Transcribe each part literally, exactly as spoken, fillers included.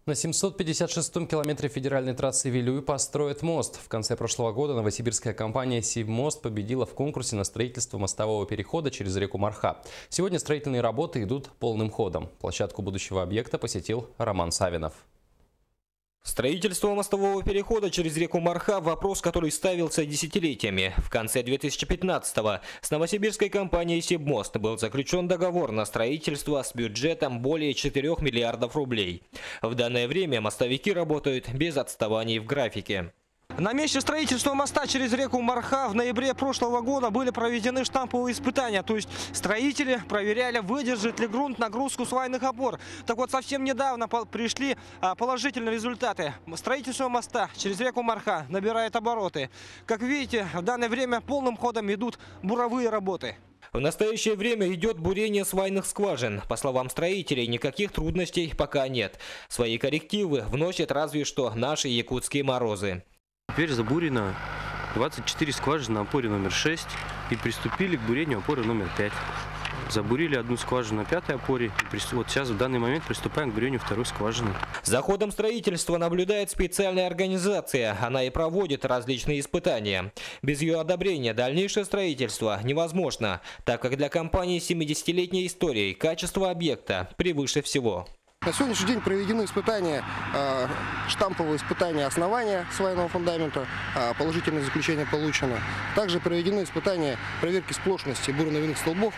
На семьсот пятьдесят шестом километре федеральной трассы Вилюй построят мост. В конце прошлого года новосибирская компания «Сибмост» победила в конкурсе на строительство мостового перехода через реку Марха. Сегодня строительные работы идут полным ходом. Площадку будущего объекта посетил Роман Савинов. Строительство мостового перехода через реку Марха – вопрос, который ставился десятилетиями. В конце две тысячи пятнадцатого с новосибирской компанией «Сибмост» был заключен договор на строительство с бюджетом более четырёх миллиардов рублей. В данное время мостовики работают без отставаний в графике. На месте строительства моста через реку Марха в ноябре прошлого года были проведены штамповые испытания. То есть строители проверяли, выдержит ли грунт нагрузку свайных опор. Так вот, совсем недавно пришли положительные результаты. Строительство моста через реку Марха набирает обороты. Как видите, в данное время полным ходом идут буровые работы. В настоящее время идет бурение свайных скважин. По словам строителей, никаких трудностей пока нет. Свои коррективы вносят разве что наши якутские морозы. Теперь забурено двадцать четыре скважины на опоре номер шесть и приступили к бурению опоры номер пять. Забурили одну скважину на пятой опоре. И вот сейчас в данный момент приступаем к бурению второй скважины. За ходом строительства наблюдает специальная организация. Она и проводит различные испытания. Без ее одобрения дальнейшее строительство невозможно, так как для компании с семидесятилетней историей качество объекта превыше всего. На сегодняшний день проведены испытания, штамповые испытания основания свайного фундамента, положительное заключение получено. Также проведены испытания проверки сплошности буро-навесных столбов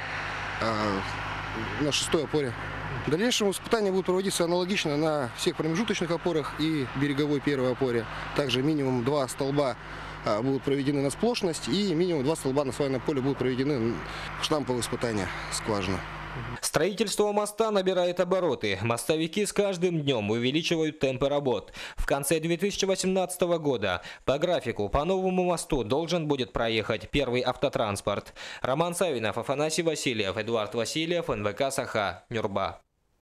на шестой опоре. В дальнейшем испытания будут проводиться аналогично на всех промежуточных опорах и береговой первой опоре. Также минимум два столба будут проведены на сплошность и минимум два столба на свайном поле будут проведены в штамповые испытания скважины. Строительство моста набирает обороты. Мостовики с каждым днем увеличивают темпы работ. В конце две тысячи восемнадцатого года по графику по новому мосту должен будет проехать первый автотранспорт. Роман Савинов, Афанасий Васильев, Эдуард Васильев, эн вэ ка «Саха», Нюрба.